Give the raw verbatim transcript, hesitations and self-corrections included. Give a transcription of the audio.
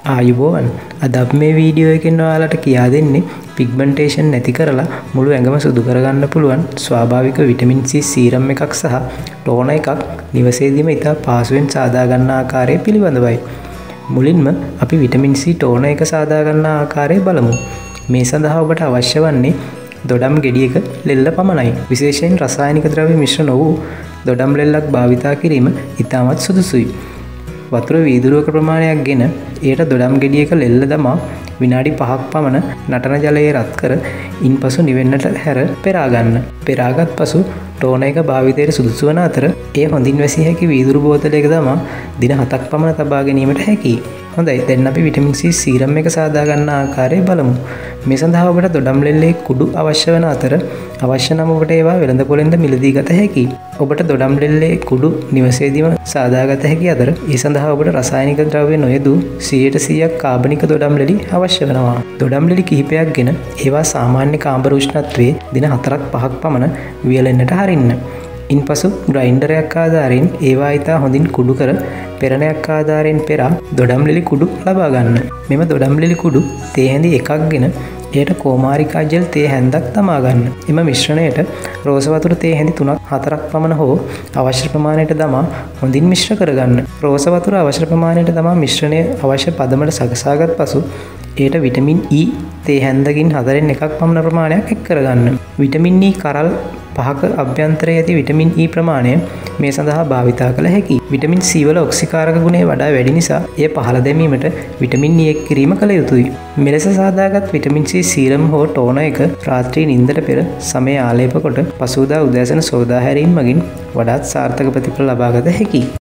ආයුබෝවන් අද අපි මේ වීඩියෝ එකෙන් ඔයාලට කියා දෙන්නේ පිග්මන්ටේෂන් නැති කරලා මුළු ඇඟම සුදු කරගන්න පුළුවන් ස්වාභාවික විටමින් C සීරම් එකක් සහ ටෝනර් එකක් නිවසේදීම ඉතා පහසුවෙන් සාදා ගන්න ආකාරය පිළිබඳවයි. මුලින්ම අපි විටමින් C ටෝනර් එක සාදා ගන්න ආකාරය බලමු. මේ සඳහා ඔබට අවශ්‍ය වන්නේ දොඩම් ගෙඩියක ලෙල්ල පමණයි. විශේෂයෙන් රසායනික ද්‍රව්‍ය මිශ්‍ර නොවූ දොඩම් ලෙල්ලක් භාවිතා කිරීම ඉතාමත් සුදුසුයි. වතුර වීදුරුවක ප්‍රමාණයක් ගෙන එයට දොඩම් ගෙඩියක ලෙල්ල දමා විනාඩි පහක් පමණ නටන ජලයේ රත් කර ඉන්පසු නිවෙන්නට හැර පෙරා ගන්න. පෙරාගත් පසු ටෝනර් එක භාවිතයට සුදුසු වන අතර එය හොඳින් වැසිය හැකි වීදුරු බෝතලයක දමා දින හතක් පමණ තබා ගැනීමට හැකියි. හොඳයි, දැන් අපි විටමින් C සීරම් එක සාදා ගන්න ආකාරය බලමු. මේ සඳහා ඔබට දොඩම් ලෙල්ලේ කුඩු අවශ්‍ය වන අතර අවශ්‍ය නම් ඔබට ඒවා වෙළඳ පොලෙන්ද මිලදී ගත හැකියි. ඔබට දොඩම් ලෙල්ලේ කුඩු නිවසේදීම සාදා ගත හැකි අතර ඒ සඳහා ඔබට රසායනික ද්‍රව්‍ය නොයදූ සියයට සීයක් කාබනික දොඩම් ලෙලි අවශ්‍ය වෙනවා. දොඩම් ලෙලි කිහිපයක් ගෙන ඒවා සාමාන්‍ය කාමර උෂ්ණත්වයේ දින හතරක් පහක් පමණ වියලෙන්නට හරින්න. ඉන්පසු ග්‍රයින්ඩරයක් ආධාරයෙන් ඒවා ඉතා හොඳින් කුඩු කර පෙරණයක් ආධාරයෙන් පෙරා දොඩම් ලෙලි කුඩු ලබා ගන්න. මෙම දොඩම් ලෙලි කුඩු තේ හැඳි එකක් ගෙන එයට කෝමාරිකා ජෙල් තේ හැන්දක් තමා ගන්න. එම මිශ්‍රණයට රෝස වතුර තේ හැඳි තුනක් හතරක් පමණ හෝ අවශ්‍ය ප්‍රමාණයට දමා හොඳින් මිශ්‍ර කරගන්න. රෝස වතුර අවශ්‍ය ප්‍රමාණයට දමා මිශ්‍රණය අවශ්‍ය පදමට සකසාගත් පසු එයට විටමින් E තේ හැන්දකින් හතරෙන් එකක් පමණ ප්‍රමාණයක් එක් කරගන්න. විටමින් E කරල් පහක අභ්‍යන්තරයේ ඇති විටමින් E ප්‍රමාණය මේ සඳහා භාවිතා කළ හැකියි. විටමින් C වල ඔක්සිකාරක ගුණය වඩා වැඩි නිසා එය පහළ දැමීමට විටමින් E එක් කිරීම කළ යුතුයි. මෙලෙස සාදාගත් විටමින් C සීරම් හෝ ටෝනර් එක රාත්‍රී නිින්දට පෙර සමය ආලේප කොට පසුදා උදෑසන සෝදා හැරීම මගින් වඩාත් සාර්ථක ප්‍රතිඵල ලබා ගත හැකියි.